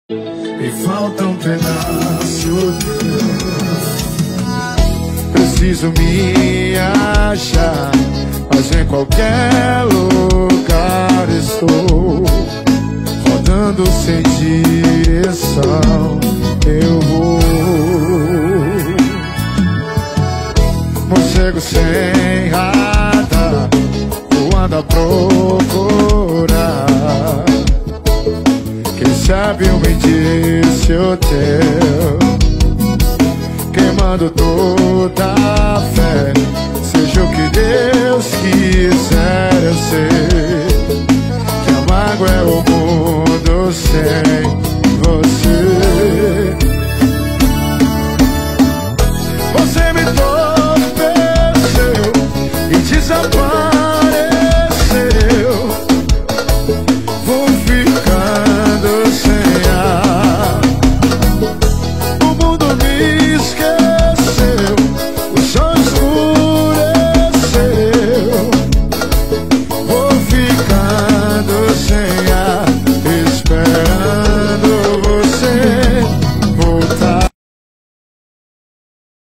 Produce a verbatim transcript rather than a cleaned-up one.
Me falta um pedaço teu. Preciso me achar, mas em qualquer lugar estou. Rodando sem direção, eu vou. Morcego sem radar, voando a procurar. Quem sabe um indício teu, queimando toda a fé. Seja o que Deus quiser, eu sei que a mágoa é o mundo sem